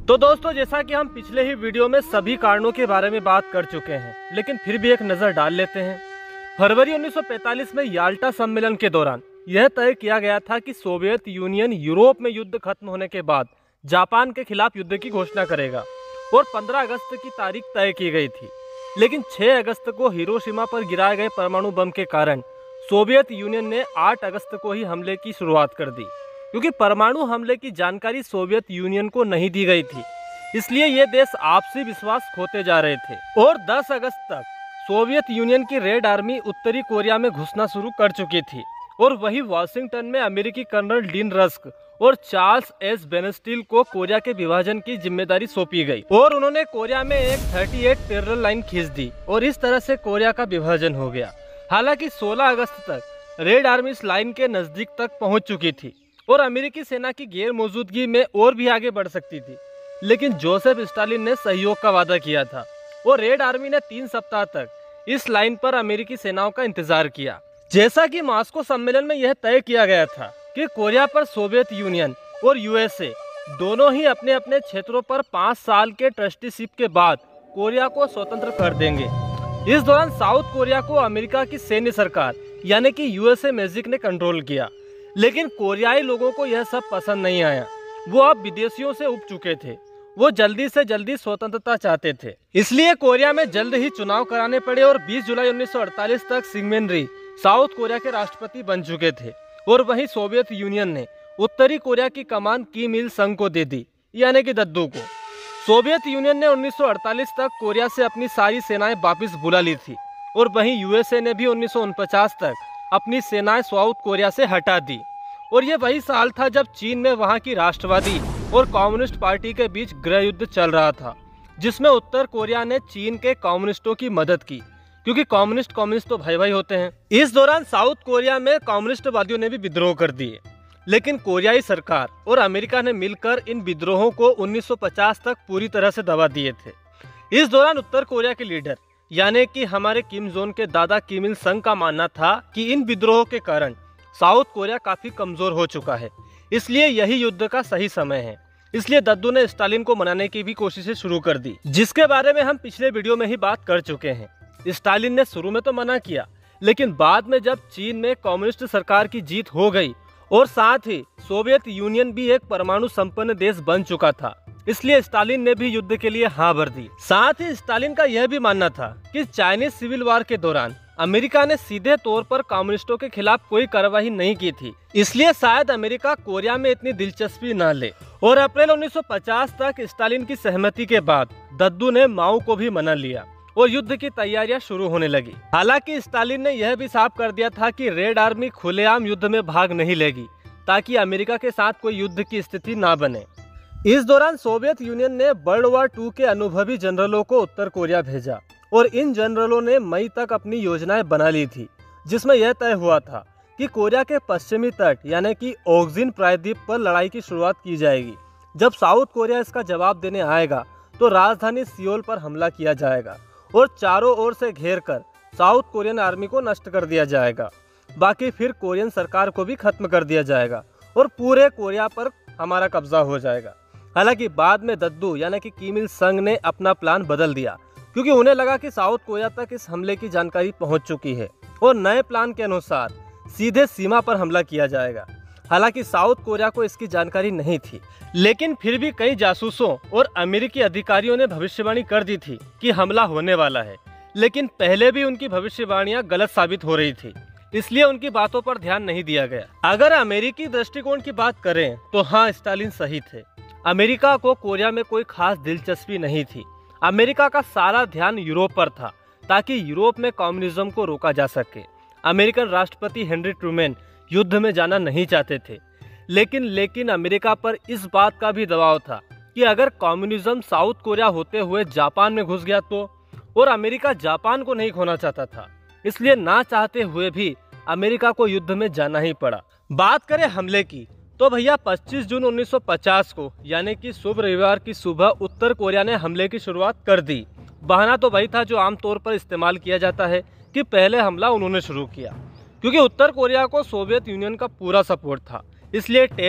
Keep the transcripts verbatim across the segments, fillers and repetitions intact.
तो दोस्तों, जैसा कि हम पिछले ही वीडियो में सभी कारणों के बारे में बात कर चुके हैं, लेकिन फिर भी एक नज़र डाल लेते हैं। फरवरी उन्नीस सौ पैंतालीस में याल्टा सम्मेलन के दौरान यह तय किया गया था कि सोवियत यूनियन यूरोप में युद्ध खत्म होने के बाद जापान के खिलाफ युद्ध की घोषणा करेगा और पंद्रह अगस्त की तारीख तय की गई थी। लेकिन छह अगस्त को हिरोशिमा पर गिराए गए परमाणु बम के कारण सोवियत यूनियन ने आठ अगस्त को ही हमले की शुरुआत कर दी। क्योंकि परमाणु हमले की जानकारी सोवियत यूनियन को नहीं दी गई थी, इसलिए ये देश आपसी विश्वास खोते जा रहे थे। और दस अगस्त तक सोवियत यूनियन की रेड आर्मी उत्तरी कोरिया में घुसना शुरू कर चुकी थी और वही वाशिंगटन में अमेरिकी कर्नल डीन रस्क और चार्ल्स एस बेनस्टील को कोरिया के विभाजन की जिम्मेदारी सौंपी गई और उन्होंने कोरिया में एक अड़तीस पैरेलल लाइन खींच दी और इस तरह से कोरिया का विभाजन हो गया। हालांकि सोलह अगस्त तक रेड आर्मी इस लाइन के नजदीक तक पहुंच चुकी थी और अमेरिकी सेना की गैर मौजूदगी में और भी आगे बढ़ सकती थी, लेकिन जोसेफ स्टालिन ने सहयोग का वादा किया था और रेड आर्मी ने तीन सप्ताह तक इस लाइन पर अमेरिकी सेनाओं का इंतजार किया। जैसा कि मॉस्को सम्मेलन में यह तय किया गया था कि कोरिया पर सोवियत यूनियन और यूएसए दोनों ही अपने अपने क्षेत्रों पर पाँच साल के ट्रस्टीशिप के बाद कोरिया को स्वतंत्र कर देंगे। इस दौरान साउथ कोरिया को अमेरिका की सैन्य सरकार यानी कि यूएसए मैजिक ने कंट्रोल किया, लेकिन कोरियाई लोगों को यह सब पसंद नहीं आया। वो अब विदेशियों से उब चुके थे, वो जल्दी से जल्दी स्वतंत्रता चाहते थे, इसलिए कोरिया में जल्द ही चुनाव कराने पड़े और बीस जुलाई उन्नीस सौ अड़तालीस तक सिंगमेन री साउथ कोरिया के राष्ट्रपति बन चुके थे। और वहीं सोवियत यूनियन ने उत्तरी कोरिया की कमान किम इल संग को दे दी, यानी कि दद्दू को। सोवियत यूनियन ने उन्नीस सौ अड़तालीस तक कोरिया से अपनी सारी सेनाएं वापस बुला ली थी और वहीं यूएसए ने भी उन्नीस सौ उनचास तक अपनी सेनाएं साउथ कोरिया से हटा दी। और ये वही साल था जब चीन में वहां की राष्ट्रवादी और कम्युनिस्ट पार्टी के बीच गृह युद्ध चल रहा था, जिसमें उत्तर कोरिया ने चीन के कम्युनिस्टों की मदद की, क्योंकि कम्युनिस्ट कम्युनिस्ट तो भाई भाई होते हैं। इस दौरान साउथ कोरिया में कम्युनिस्टवादियों ने भी विद्रोह कर दिए, लेकिन कोरियाई सरकार और अमेरिका ने मिलकर इन विद्रोहों को उन्नीस सौ पचास तक पूरी तरह से दबा दिए थे। इस दौरान उत्तर कोरिया के लीडर यानी कि हमारे किम जोन के दादा किम इल संग का मानना था कि इन विद्रोहों के कारण साउथ कोरिया काफी कमजोर हो चुका है, इसलिए यही युद्ध का सही समय है। इसलिए दद्दू ने स्टालिन को मनाने की भी कोशिशें शुरू कर दी, जिसके बारे में हम पिछले वीडियो में ही बात कर चुके हैं। स्टालिन ने शुरू में तो मना किया, लेकिन बाद में जब चीन में कम्युनिस्ट सरकार की जीत हो गई और साथ ही सोवियत यूनियन भी एक परमाणु संपन्न देश बन चुका था, इसलिए स्टालिन ने भी युद्ध के लिए हाँ भर दी। साथ ही स्टालिन का यह भी मानना था कि चाइनीज सिविल वॉर के दौरान अमेरिका ने सीधे तौर पर कम्युनिस्टों के खिलाफ कोई कार्रवाई नहीं की थी, इसलिए शायद अमेरिका कोरिया में इतनी दिलचस्पी न ले। और अप्रैल उन्नीस सौ पचास तक स्टालिन की सहमति के बाद दद्दू ने माओ को भी मना लिया और युद्ध की तैयारियां शुरू होने लगी। हालांकि स्टालिन ने यह भी साफ कर दिया था कि रेड आर्मी खुलेआम युद्ध में भाग नहीं लेगी, ताकि अमेरिका के साथ कोई युद्ध की स्थिति न बने। इस दौरान सोवियत यूनियन ने वर्ल्ड वॉर टू के अनुभवी जनरलों को उत्तर कोरिया भेजा और इन जनरलों ने मई तक अपनी योजनाएं बना ली थी, जिसमें यह तय हुआ था कि कोरिया के पश्चिमी तट यानी कि ओक्जिन प्रायद्वीप पर लड़ाई की शुरुआत की जाएगी। जब साउथ कोरिया इसका जवाब देने आएगा तो राजधानी सियोल पर हमला किया जाएगा और चारों ओर से घेर कर साउथ कोरियन आर्मी को नष्ट कर दिया जाएगा। बाकी फिर कोरियन सरकार को भी खत्म कर दिया जाएगा और पूरे कोरिया पर हमारा कब्जा हो जाएगा। हालांकि बाद में दद्दू यानी कि किम इल संग ने अपना प्लान बदल दिया, क्योंकि उन्हें लगा कि साउथ कोरिया तक इस हमले की जानकारी पहुंच चुकी है और नए प्लान के अनुसार सीधे सीमा पर हमला किया जाएगा। हालांकि साउथ कोरिया को इसकी जानकारी नहीं थी, लेकिन फिर भी कई जासूसों और अमेरिकी अधिकारियों ने भविष्यवाणी कर दी थी कि हमला होने वाला है, लेकिन पहले भी उनकी भविष्यवाणियां गलत साबित हो रही थी, इसलिए उनकी बातों पर ध्यान नहीं दिया गया। अगर अमेरिकी दृष्टिकोण की बात करें तो हाँ, स्टालिन सही थे। अमेरिका को कोरिया में कोई खास दिलचस्पी नहीं थी। अमेरिका का सारा ध्यान यूरोप पर था, ताकि यूरोप में कम्युनिज्म को रोका जा सके। अमेरिकन राष्ट्रपति हेनरी ट्रूमैन युद्ध में जाना नहीं चाहते थे, लेकिन लेकिन अमेरिका पर इस बात का भी दबाव था कि अगर कम्युनिज्म साउथ कोरिया होते हुए जापान में घुस गया तो, और अमेरिका जापान को नहीं खोना चाहता था, इसलिए ना चाहते हुए भी अमेरिका को युद्ध में जाना ही पड़ा। बात करें हमले की तो भैया पच्चीस जून उन्नीस सौ पचास को यानी कि शुभ रविवार की सुबह उत्तर कोरिया ने हमले की शुरुआत कर दी। बहाना तो वही था जो आमतौर पर इस्तेमाल किया जाता है कि पहले हमला उन्होंने शुरू किया, क्योंकि उत्तर कोरिया को सोवियत यूनियन का पूरा सपोर्ट था, इसलिए टैंक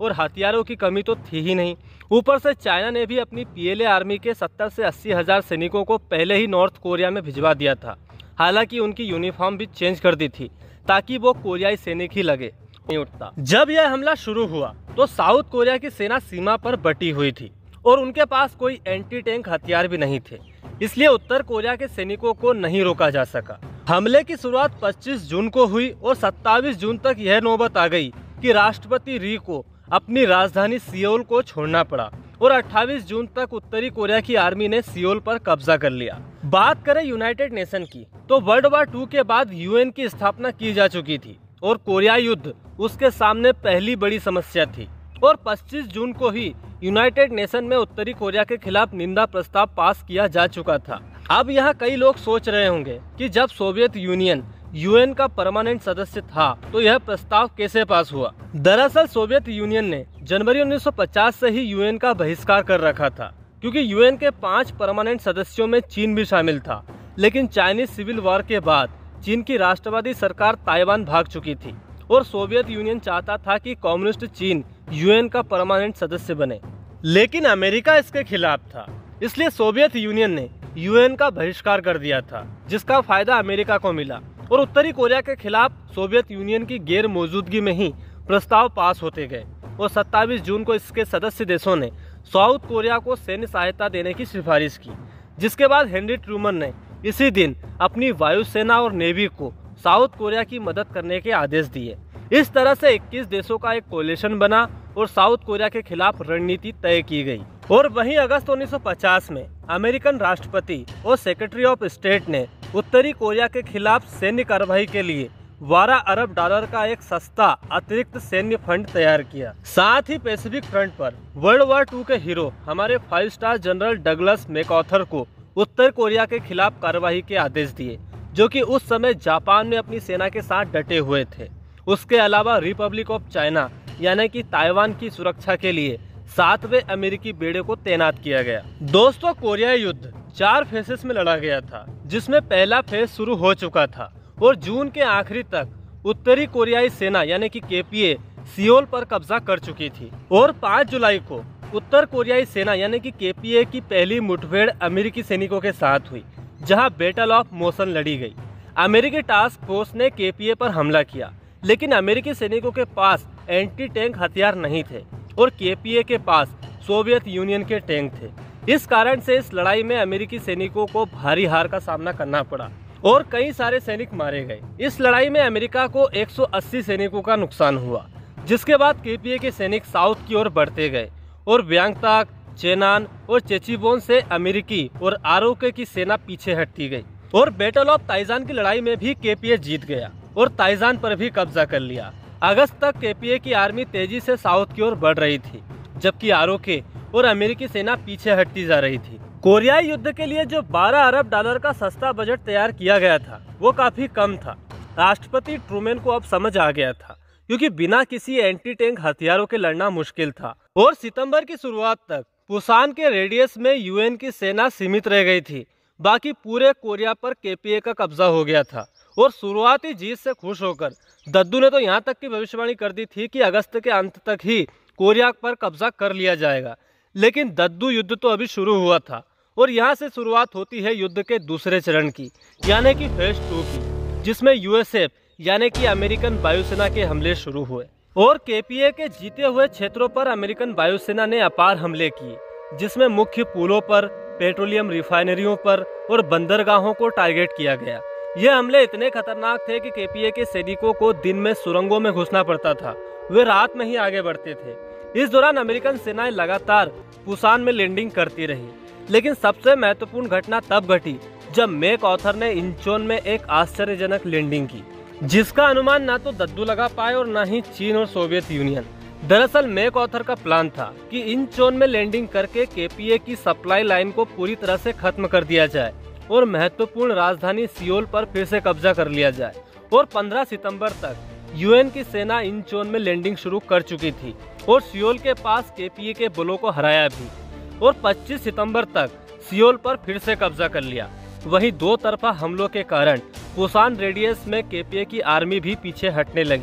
और हथियारों की कमी तो थी ही नहीं। ऊपर से चाइना ने भी अपनी पीएलए आर्मी के सत्तर से अस्सी हजार सैनिकों को पहले ही नॉर्थ कोरिया में भिजवा दिया था। हालांकि उनकी यूनिफॉर्म भी चेंज कर दी थी ताकि वो कोरियाई सैनिक ही लगे नहीं उठता। जब यह हमला शुरू हुआ तो साउथ कोरिया की सेना सीमा पर बटी हुई थी और उनके पास कोई एंटी टैंक हथियार भी नहीं थे, इसलिए उत्तर कोरिया के सैनिकों को नहीं रोका जा सका। हमले की शुरुआत पच्चीस जून को हुई और सत्ताईस जून तक यह नौबत आ गई कि राष्ट्रपति री को अपनी राजधानी सियोल को छोड़ना पड़ा और अट्ठाईस जून तक उत्तरी कोरिया की आर्मी ने सियोल पर कब्जा कर लिया। बात करें यूनाइटेड नेशन की तो वर्ल्ड वार टू के बाद यूएन की स्थापना की जा चुकी थी और कोरिया युद्ध उसके सामने पहली बड़ी समस्या थी और पच्चीस जून को ही यूनाइटेड नेशन में उत्तरी कोरिया के खिलाफ निंदा प्रस्ताव पास किया जा चुका था। अब यहाँ कई लोग सोच रहे होंगे कि जब सोवियत यूनियन यूएन का परमानेंट सदस्य था तो यह प्रस्ताव कैसे पास हुआ। दरअसल सोवियत यूनियन ने जनवरी उन्नीस सौ पचास से ही यूएन का बहिष्कार कर रखा था, क्योंकि यूएन के पांच परमानेंट सदस्यों में चीन भी शामिल था। लेकिन चाइनीज सिविल वॉर के बाद चीन की राष्ट्रवादी सरकार ताइवान भाग चुकी थी और सोवियत यूनियन चाहता था कि कम्युनिस्ट चीन यूएन का परमानेंट सदस्य बने, लेकिन अमेरिका इसके खिलाफ था। इसलिए सोवियत यूनियन ने यूएन का बहिष्कार कर दिया था, जिसका फायदा अमेरिका को मिला और उत्तरी कोरिया के खिलाफ सोवियत यूनियन की गैर मौजूदगी में ही प्रस्ताव पास होते गए और सत्ताईस जून को इसके सदस्य देशों ने साउथ कोरिया को सैन्य सहायता देने की सिफारिश की, जिसके बाद हेनरी ट्रूमन ने इसी दिन अपनी वायुसेना और नेवी को साउथ कोरिया की मदद करने के आदेश दिए। इस तरह से इक्कीस देशों का एक कोलिशन बना और साउथ कोरिया के खिलाफ रणनीति तय की गई। और वहीं अगस्त उन्नीस सौ पचास में अमेरिकन राष्ट्रपति और सेक्रेटरी ऑफ स्टेट ने उत्तरी कोरिया के खिलाफ सैन्य कार्रवाई के लिए बारह अरब डॉलर का एक सस्ता अतिरिक्त सैन्य फंड तैयार किया। साथ ही पैसिफिक फ्रंट पर वर्ल्ड वार टू के हीरो हमारे five star general Douglas MacArthur को उत्तर कोरिया के खिलाफ कार्रवाई के आदेश दिए, जो कि उस समय जापान में अपनी सेना के साथ डटे हुए थे। उसके अलावा रिपब्लिक ऑफ चाइना यानी कि ताइवान की सुरक्षा के लिए सातवें अमेरिकी बेड़े को तैनात किया गया। दोस्तों, कोरिया युद्ध चार फेजेस में लड़ा गया था, जिसमें पहला फेज शुरू हो चुका था और जून के आखिरी तक उत्तरी कोरियाई सेना यानी कि केपीए सियोल पर कब्जा कर चुकी थी और पाँच जुलाई को उत्तर कोरियाई सेना यानी कि केपीए की पहली मुठभेड़ अमेरिकी सैनिकों के साथ हुई, जहां बैटल ऑफ मोशन लड़ी गई। अमेरिकी टास्क फोर्स ने केपीए पर हमला किया, लेकिन अमेरिकी सैनिकों के पास एंटी टैंक हथियार नहीं थे और केपीए के पास सोवियत यूनियन के टैंक थे। इस कारण से इस लड़ाई में अमेरिकी सैनिकों को भारी हार का सामना करना पड़ा और कई सारे सैनिक मारे गए। इस लड़ाई में अमेरिका को एक सौ अस्सी सैनिकों का नुकसान हुआ, जिसके बाद केपीए के सैनिक साउथ की ओर बढ़ते गए और ब्यांगताक, चेनान और चेचिबोन से अमेरिकी और आरओके की सेना पीछे हटती गई और बैटल ऑफ ताइजान की लड़ाई में भी केपीए जीत गया और ताइजान पर भी कब्जा कर लिया। अगस्त तक केपीए की आर्मी तेजी से साउथ की ओर बढ़ रही थी, जबकि आरओके और अमेरिकी सेना पीछे हटती जा रही थी। कोरियाई युद्ध के लिए जो बारह अरब डॉलर का सस्ता बजट तैयार किया गया था, वो काफी कम था। राष्ट्रपति ट्रूमैन को अब समझ आ गया था, क्योंकि बिना किसी एंटी टैंक हथियारों के लड़ना मुश्किल था और सितंबर की शुरुआत तक पुसान के रेडियस में यूएन की सेना सीमित रह गई थी। बाकी पूरे कोरिया पर केपीए का कब्जा हो गया था और शुरुआती जीत से खुश होकर दद्दू ने तो यहाँ तक की भविष्यवाणी कर दी थी कि अगस्त के अंत तक ही कोरिया पर कब्जा कर लिया जाएगा। लेकिन दद्दू युद्ध तो अभी शुरू हुआ था और यहाँ से शुरुआत होती है युद्ध के दूसरे चरण की, यानी कि फेज टू की, जिसमें यूएसएफ यानी कि अमेरिकन वायुसेना के हमले शुरू हुए और केपीए के जीते हुए क्षेत्रों पर अमेरिकन वायुसेना ने अपार हमले किए, जिसमें मुख्य पुलों पर, पेट्रोलियम रिफाइनरियों पर और बंदरगाहों को टारगेट किया गया। ये हमले इतने खतरनाक थे कि केपीए के सैनिकों को दिन में सुरंगों में घुसना पड़ता था, वे रात में ही आगे बढ़ते थे। इस दौरान अमेरिकन सेनाएं लगातार पुसान में लैंडिंग करती रही, लेकिन सबसे महत्वपूर्ण घटना तब घटी जब मैकआर्थर ने इंचोन में एक आश्चर्यजनक लैंडिंग की, जिसका अनुमान ना तो दद्दू लगा पाए और ना ही चीन और सोवियत यूनियन। दरअसल मैकआर्थर का प्लान था कि इंचोन में लैंडिंग करके केपीए की सप्लाई लाइन को पूरी तरह से खत्म कर दिया जाए और महत्वपूर्ण राजधानी सियोल पर फिर से कब्जा कर लिया जाए। और पंद्रह सितंबर तक यूएन की सेना इंचोन में लैंडिंग शुरू कर चुकी थी और सियोल के पास केपीए के बलों को हराया भी और पच्चीस सितंबर तक सियोल पर फिर से कब्जा कर लिया। वहीं दो तरफा हमलों के कारण पुसान रेडियस में केपीए की आर्मी भी पीछे हटने लगी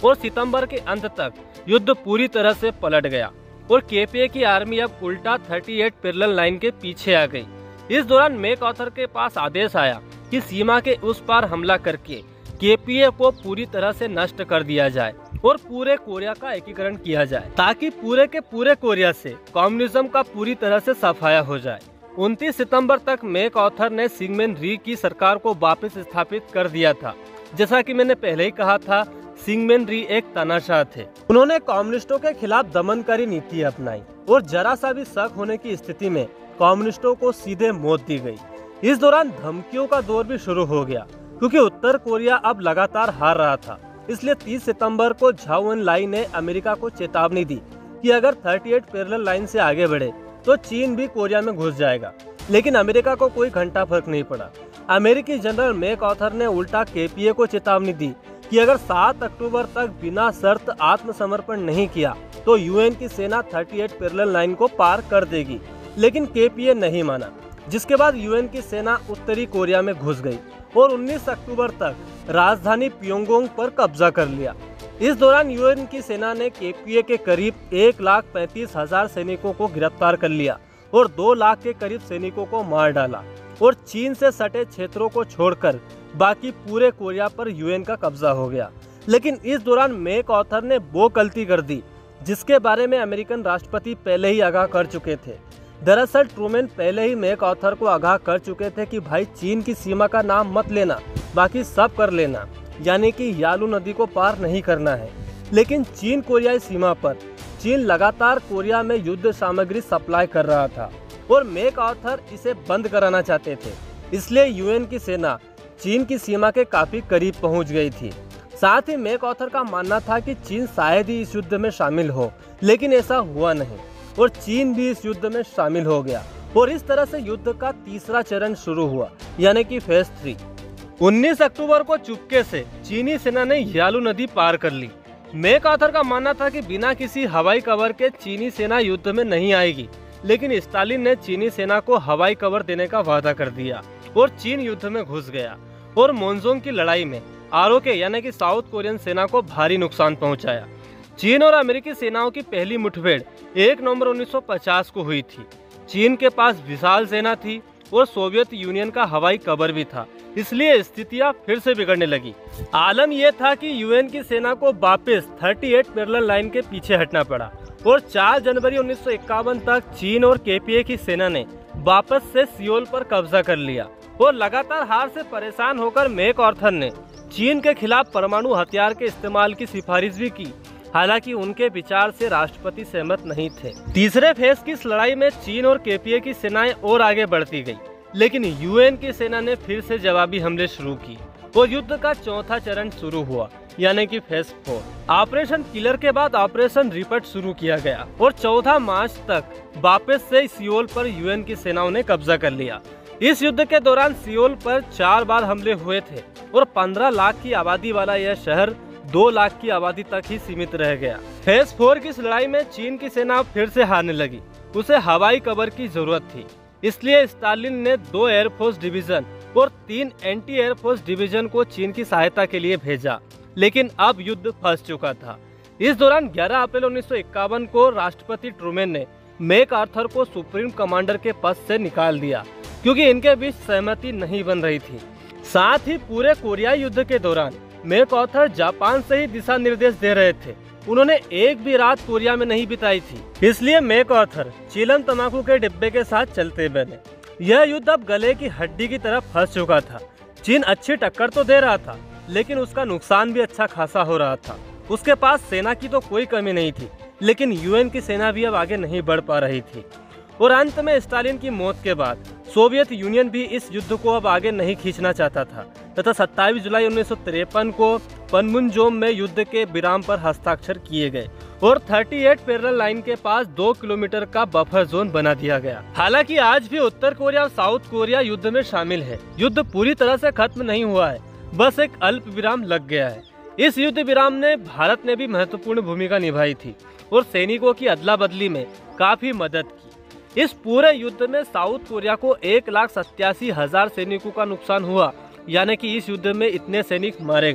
और सितंबर के अंत तक युद्ध पूरी तरह से पलट गया और केपीए की आर्मी अब उल्टा अड़तीस पैरेलल लाइन के पीछे आ गई। इस दौरान मैकआर्थर के पास आदेश आया कि सीमा के उस पार हमला करके केपीए को पूरी तरह से नष्ट कर दिया जाए और पूरे कोरिया का एकीकरण किया जाए, ताकि पूरे के पूरे कोरिया से कम्युनिज्म का पूरी तरह से सफाया हो जाए। उनतीस सितंबर तक मैकआर्थर ने सिंगमैन री की सरकार को वापस स्थापित कर दिया था। जैसा कि मैंने पहले ही कहा था, सिंगमैन री एक तानाशाह थे। उन्होंने कम्युनिस्टों के खिलाफ दमनकारी नीति अपनाई और जरा सा भी शक होने की स्थिति में कम्युनिस्टों को सीधे मौत दी गई। इस दौरान धमकियों का दौर भी शुरू हो गया, क्योंकि उत्तर कोरिया अब लगातार हार रहा था। इसलिए तीस सितंबर को झाओ एनलाई ने अमेरिका को चेतावनी दी कि अगर अड़तीस पैरेलल लाइन से आगे बढ़े तो चीन भी कोरिया में घुस जाएगा। लेकिन अमेरिका को कोई घंटा फर्क नहीं पड़ा। अमेरिकी जनरल मैकआर्थर ने उल्टा केपीए को चेतावनी दी कि अगर सात अक्टूबर तक बिना शर्त आत्मसमर्पण नहीं किया तो यूएन की सेना अड़तीस पैरेलल लाइन को पार कर देगी। लेकिन केपीए नहीं माना, जिसके बाद यूएन की सेना उत्तरी कोरिया में घुस गई और उन्नीस अक्टूबर तक राजधानी प्योंगयांग पर कब्जा कर लिया। इस दौरान यूएन की सेना ने केपीए के करीब एक लाख पैंतीस हजार सैनिकों को गिरफ्तार कर लिया और दो लाख के करीब सैनिकों को मार डाला और चीन से सटे क्षेत्रों को छोड़कर बाकी पूरे कोरिया पर यूएन का कब्जा हो गया। लेकिन इस दौरान मैकआर्थर ने वो गलती कर दी जिसके बारे में अमेरिकन राष्ट्रपति पहले ही आगाह कर चुके थे। दरअसल ट्रूमैन पहले ही मैकआर्थर को आगाह कर चुके थे कि भाई चीन की सीमा का नाम मत लेना, बाकी सब कर लेना, यानी कि यालू नदी को पार नहीं करना है। लेकिन चीन कोरियाई सीमा पर चीन लगातार कोरिया में युद्ध सामग्री सप्लाई कर रहा था और मैकआर्थर इसे बंद कराना चाहते थे। इसलिए यूएन की सेना चीन की सीमा के काफी करीब पहुंच गई थी। साथ ही मैकआर्थर का मानना था कि चीन शायद ही इस युद्ध में शामिल हो, लेकिन ऐसा हुआ नहीं और चीन भी इस युद्ध में शामिल हो गया और इस तरह से युद्ध का तीसरा चरण शुरू हुआ, यानी कि फेज थ्री। उन्नीस अक्टूबर को चुपके से चीनी सेना ने यालू नदी पार कर ली। मैकआर्थर का मानना था कि बिना किसी हवाई कवर के चीनी सेना युद्ध में नहीं आएगी, लेकिन स्टालिन ने चीनी सेना को हवाई कवर देने का वादा कर दिया और चीन युद्ध में घुस गया और मोनजोंग की लड़ाई में आरओके यानी कि साउथ कोरियन सेना को भारी नुकसान पहुंचाया। चीन और अमेरिकी सेनाओं की पहली मुठभेड़ एक नवंबर उन्नीस सौ पचास को हुई थी। चीन के पास विशाल सेना थी और सोवियत यूनियन का हवाई कवर भी था, इसलिए स्थितियां फिर से बिगड़ने लगी। आलम यह था कि यूएन की सेना को वापस अड़तीस पैरेलल लाइन के पीछे हटना पड़ा और चार जनवरी उन्नीस सौ इक्यावन तक चीन और केपीए की सेना ने वापस से सियोल पर कब्जा कर लिया और लगातार हार से परेशान होकर मैकआर्थर ने चीन के खिलाफ परमाणु हथियार के इस्तेमाल की सिफारिश भी की। हालांकि उनके विचार से राष्ट्रपति सहमत नहीं थे। तीसरे फेज की इस लड़ाई में चीन और केपीए की सेनाएं और आगे बढ़ती गई, लेकिन यूएन की सेना ने फिर से जवाबी हमले शुरू की और युद्ध का चौथा चरण शुरू हुआ, यानी कि फेज फोर। ऑपरेशन किलर के बाद ऑपरेशन रिपट शुरू किया गया और चौदह मार्च तक वापस से सियोल पर यूएन की सेनाओं ने कब्जा कर लिया। इस युद्ध के दौरान सियोल पर चार बार हमले हुए थे और पंद्रह लाख की आबादी वाला यह शहर दो लाख की आबादी तक ही सीमित रह गया। फेज फोर की इस लड़ाई में चीन की सेना फिर से हारने लगी। उसे हवाई कवर की जरूरत थी, इसलिए स्टालिन ने दो एयरफोर्स डिवीजन और तीन एंटी एयरफोर्स डिवीजन को चीन की सहायता के लिए भेजा। लेकिन अब युद्ध फंस चुका था। इस दौरान ग्यारह अप्रैल उन्नीस सौ इक्यावन को राष्ट्रपति ट्रूमैन ने मैकआर्थर को सुप्रीम कमांडर के पद से निकाल दिया, क्योंकि इनके बीच सहमति नहीं बन रही थी। साथ ही पूरे कोरियाई युद्ध के दौरान मैकआर्थर जापान से ही दिशा निर्देश दे रहे थे। उन्होंने एक भी रात कोरिया में नहीं बिताई थी, इसलिए मैकआर्थर चीलम तंबाकू के डिब्बे के साथ चलते बने। यह युद्ध अब गले की हड्डी की तरफ फंस चुका था। चीन अच्छी टक्कर तो दे रहा था, लेकिन उसका नुकसान भी अच्छा खासा हो रहा था। उसके पास सेना की तो कोई कमी नहीं थी, लेकिन यूएन की सेना भी अब आगे नहीं बढ़ पा रही थी। और अंत में स्टालिन की मौत के बाद सोवियत यूनियन भी इस युद्ध को अब आगे नहीं खींचना चाहता था तथा सत्ताईस जुलाई उन्नीस सौ तिरपन को पनमुनजोम में युद्ध के विराम पर हस्ताक्षर किए गए और अड़तीस पैरेलल लाइन के पास दो किलोमीटर का बफर जोन बना दिया गया। हालांकि आज भी उत्तर कोरिया और साउथ कोरिया युद्ध में शामिल है। युद्ध पूरी तरह से खत्म नहीं हुआ है, बस एक अल्प विराम लग गया है। इस युद्ध विराम ने भारत ने भी महत्वपूर्ण भूमिका निभाई थी और सैनिकों की अदला बदली में काफी मदद की। इस पूरे युद्ध में साउथ कोरिया को एक लाख सत्तासी हजार सैनिकों का नुकसान हुआ, यानी कि इस युद्ध में इतने सैनिक मारे गए।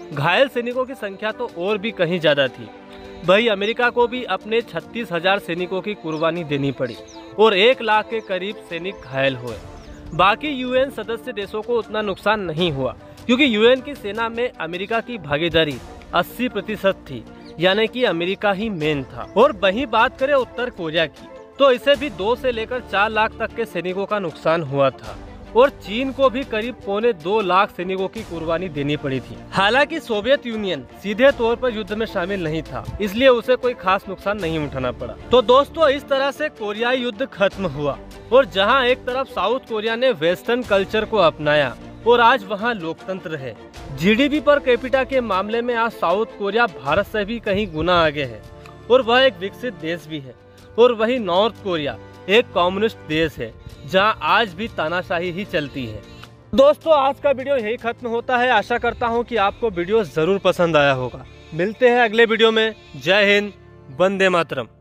घायल सैनिकों की संख्या तो और भी कहीं ज्यादा थी। वही अमेरिका को भी अपने छत्तीस हजार सैनिकों की कुर्बानी देनी पड़ी और एक लाख के करीब सैनिक घायल हुए। बाकी यूएन सदस्य देशों को उतना नुकसान नहीं हुआ क्योंकि यूएन की सेना में अमेरिका की भागीदारी अस्सी प्रतिशत थी, यानी कि अमेरिका ही मेन था। और वहीं बात करें उत्तर कोरिया की, तो इसे भी दो से लेकर चार लाख तक के सैनिकों का नुकसान हुआ था और चीन को भी करीब पौने दो लाख सैनिकों की कुर्बानी देनी पड़ी थी। हालांकि सोवियत यूनियन सीधे तौर पर युद्ध में शामिल नहीं था, इसलिए उसे कोई खास नुकसान नहीं उठाना पड़ा। तो दोस्तों, इस तरह से कोरियाई युद्ध खत्म हुआ और जहां एक तरफ साउथ कोरिया ने वेस्टर्न कल्चर को अपनाया और आज वहां लोकतंत्र है। जीडीपी पर कैपिटा के मामले में आज साउथ कोरिया भारत से भी कहीं गुना आगे है और वह एक विकसित देश भी है। और वही नॉर्थ कोरिया एक कम्युनिस्ट देश है जहां आज भी तानाशाही ही चलती है। दोस्तों, आज का वीडियो यही खत्म होता है। आशा करता हूं कि आपको वीडियो जरूर पसंद आया होगा। मिलते हैं अगले वीडियो में। जय हिंद, वंदे मातरम।